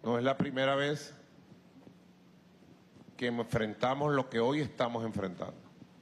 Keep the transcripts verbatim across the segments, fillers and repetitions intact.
No es la primera vez que enfrentamos lo que hoy estamos enfrentando.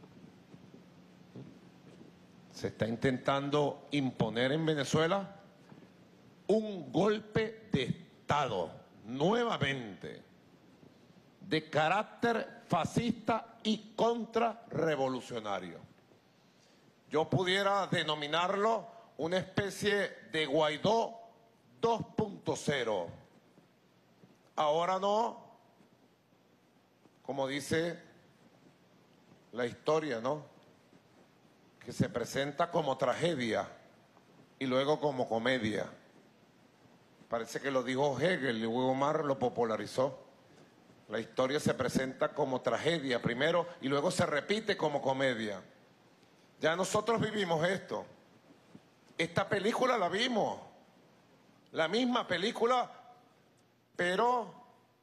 Se está intentando imponer en Venezuela un golpe de Estado, nuevamente, de carácter fascista y contrarrevolucionario. Yo pudiera denominarlo una especie de Guaidó dos punto cero. Ahora no, como dice la historia, ¿no?, que se presenta como tragedia y luego como comedia. Parece que lo dijo Hegel y Hugo Mar lo popularizó. La historia se presenta como tragedia primero y luego se repite como comedia. Ya nosotros vivimos esto. Esta película la vimos. La misma película, pero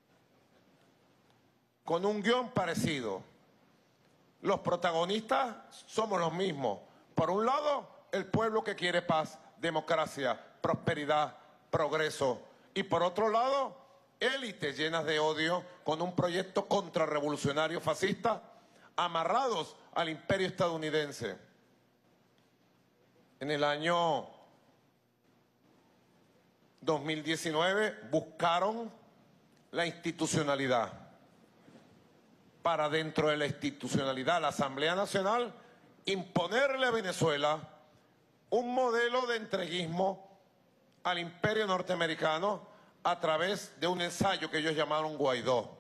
con un guión parecido. Los protagonistas somos los mismos. Por un lado, el pueblo que quiere paz, democracia, prosperidad, progreso. Y por otro lado, élites llenas de odio con un proyecto contrarrevolucionario fascista amarrados al imperio estadounidense. En el año dos mil diecinueve buscaron la institucionalidad. Para dentro de la institucionalidad, la Asamblea Nacional, imponerle a Venezuela un modelo de entreguismo al imperio norteamericano a través de un ensayo que ellos llamaron Guaidó.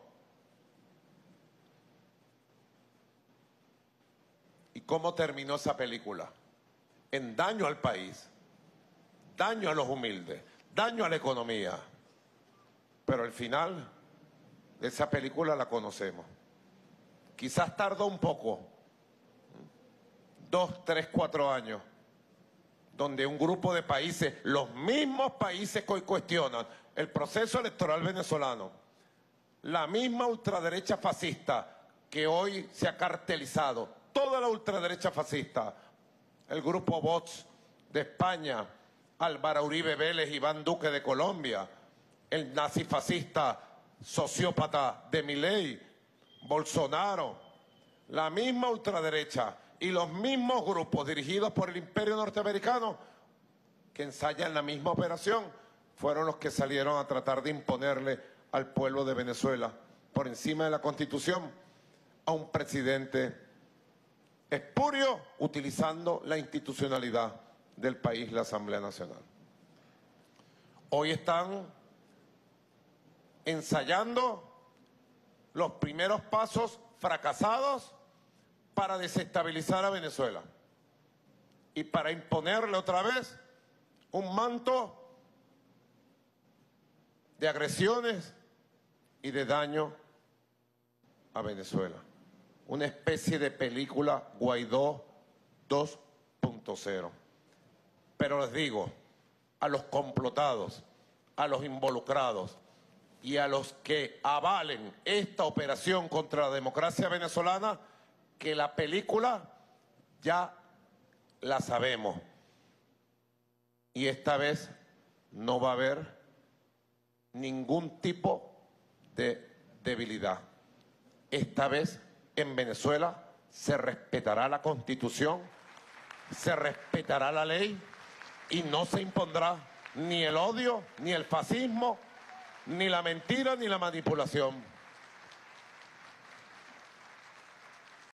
¿Y cómo terminó esa película? En daño al país, daño a los humildes, daño a la economía. Pero el final de esa película la conocemos. Quizás tardó un poco, dos, tres, cuatro años, donde un grupo de países, los mismos países que hoy cuestionan el proceso electoral venezolano, la misma ultraderecha fascista que hoy se ha cartelizado, toda la ultraderecha fascista, el grupo Vox de España, Álvaro Uribe Vélez, Iván Duque de Colombia, el nazifascista sociópata de Milei, Bolsonaro, la misma ultraderecha y los mismos grupos dirigidos por el imperio norteamericano que ensayan la misma operación fueron los que salieron a tratar de imponerle al pueblo de Venezuela por encima de la Constitución a un presidente espurio utilizando la institucionalidad del país, la Asamblea Nacional. Hoy están ensayando los primeros pasos fracasados para desestabilizar a Venezuela y para imponerle otra vez un manto de agresiones y de daño a Venezuela. Una especie de película Guaidó dos punto cero. Pero les digo, a los complotados, a los involucrados y a los que avalen esta operación contra la democracia venezolana, que la película ya la sabemos. Y esta vez no va a haber ningún tipo de debilidad. Esta vez en Venezuela se respetará la Constitución, se respetará la ley y no se impondrá ni el odio, ni el fascismo, ni la mentira, ni la manipulación.